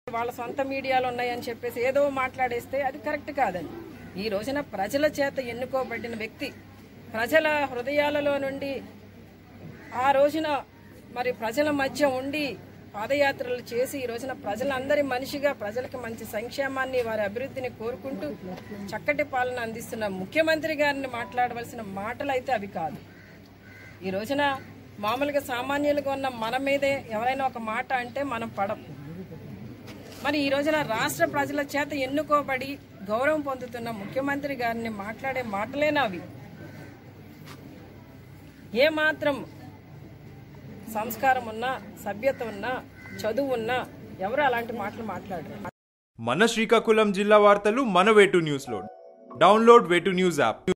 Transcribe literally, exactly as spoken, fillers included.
వాళ్ళ సొంత మీడియాలో ఉన్నాయని చెప్పేసి ఏదో మాట్లాడేస్తే అది కరెక్ట్ కాదని. ఈ రోజున ప్రజల చేత ఎన్నుకోబడిన వ్యక్తి ప్రజల హృదయాలలో నుండి ఆ రోజున మరి ప్రజల మధ్య ఉండి పాదయాత్రలు చేసి ఈ రోజున ప్రజలందరి మనిషిగా ప్రజలకు మంచి సంక్షేమాన్ని వారి అభివృద్ధిని కోరుకుంటూ చక్కటి పాలన అందిస్తున్న ముఖ్యమంత్రి గారిని మాట్లాడవలసిన మాటలు అయితే అవి కాదు. ఈ రోజున మామూలుగా సామాన్యులుగా ఉన్న మన మీదే ఎవరైనా ఒక మాట అంటే మనం పడం. మరి ఈ రోజున రాష్ట్ర ప్రజల చేత ఎన్నుకోబడి గౌరవం పొందుతున్న ముఖ్యమంత్రి గారిని మాట్లాడే మాటలేనా అవి? ఏమాత్రం సంస్కారం ఉన్నా, సభ్యత ఉన్నా, చదువు ఉన్నా ఎవరు అలాంటి మాటలు మాట్లాడరు. మన శ్రీకాకుళం జిల్లా వార్తలు మన వే టూ న్యూస్ లో download way two news app.